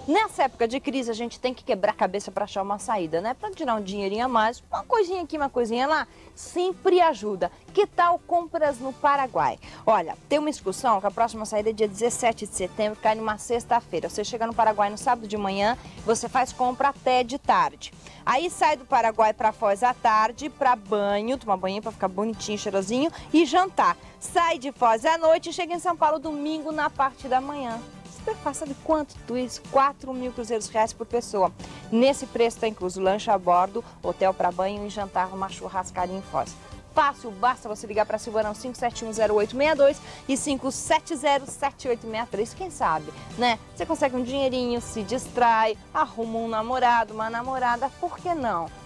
Nessa época de crise, a gente tem que quebrar a cabeça para achar uma saída, né? Para tirar um dinheirinho a mais, uma coisinha aqui, uma coisinha lá, sempre ajuda. Que tal compras no Paraguai? Olha, tem uma excursão que a próxima saída é dia 17 de setembro, cai numa sexta-feira. Você chega no Paraguai no sábado de manhã, você faz compra até de tarde. Aí sai do Paraguai para Foz à tarde, para banho, tomar banho para ficar bonitinho, cheirosinho e jantar. Sai de Foz à noite e chega em São Paulo domingo na parte da manhã. Super fácil, sabe quanto tudo isso? 4.000 cruzeiros reais por pessoa. Nesse preço está incluso lanche a bordo, hotel para banho e jantar, uma churrascaria em Foz. Fácil, basta você ligar para Silvana 5710862 e 5707863. Quem sabe, né? Você consegue um dinheirinho, se distrai, arruma um namorado, uma namorada, por que não?